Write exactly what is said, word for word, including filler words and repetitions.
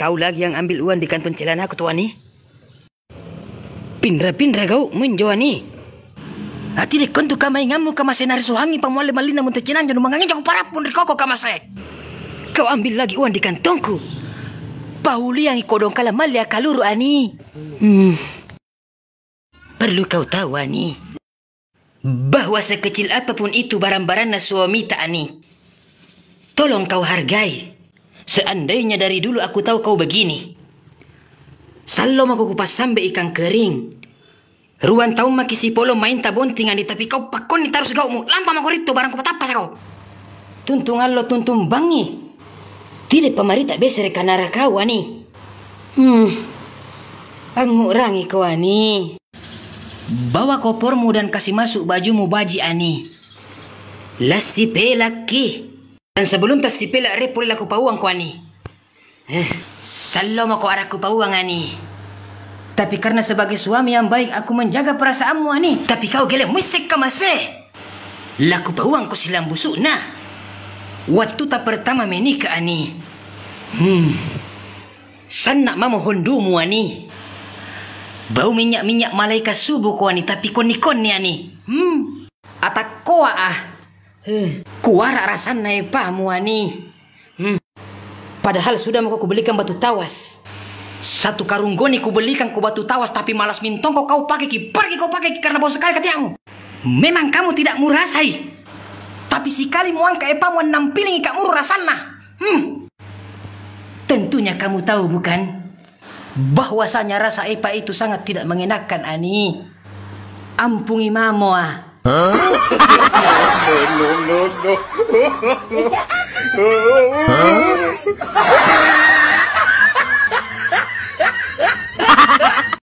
Kau lagi yang ambil uang di kantong celana aku tuan ni. Pindra-pindra kau menjual ni. Hati dek kontu kamay ngamu kama senar suhangi pamuale malina munta cinan janu mangangin jago parapun rikoko kama saya. Kau ambil lagi uang di kantongku. Pauli yang ikodong kala malia kaluru ani. Hmm. Perlu kau tahu ani, bahwa sekecil apapun itu barang-barang suami tak ani. Tolong kau hargai. Seandainya dari dulu aku tahu kau begini. Salom aku kupas sampai ikan kering. Ruan tahu maki si polo main tabontingan di tapi kau pakon ni taruh segaumu. Lampa mako rito barang ku patapas kau. Tuntungan lo tuntung bangi. Tidak pamari tak besar kanara kau ani. Hmm. Angurangi kau ani. Bawa kopormu dan kasih masuk bajumu baji ani. Lasti pelaki. Dan sebelum tas si pelak repoli laku pauang kau ani. Eh, salom aku araku pauang ani. Tapi karena sebagai suami yang baik aku menjaga perasaanmu ani. Tapi kau gele musik ke masih. Laku pauang ku silam busuk nah. Waktu tak pertama menikah ani. Hmm. Sanak mama hondumu ani. Bau minyak-minyak malaikat subuh kau ani. Tapi konikon ni ani. Hmm. Atak koa ah. Eh, kuara rasan naik pamu ani. Hmm. Padahal sudah mau ku belikan batu tawas. Satu karung goni ku belikan ku batu tawas. Tapi malas mintong kau kau pakai ki. Pergi kau pakai ki karena bau sekali ketiakmu. Memang kamu tidak murasai. Tapi sekali mau angka epamu nampiling ika muru rasana. Hmm. Tentunya kamu tahu bukan? Bahwasanya rasa epa itu sangat tidak mengenakan ani. Ampungi mamo ah. Huh? no, no, no, no. Huh?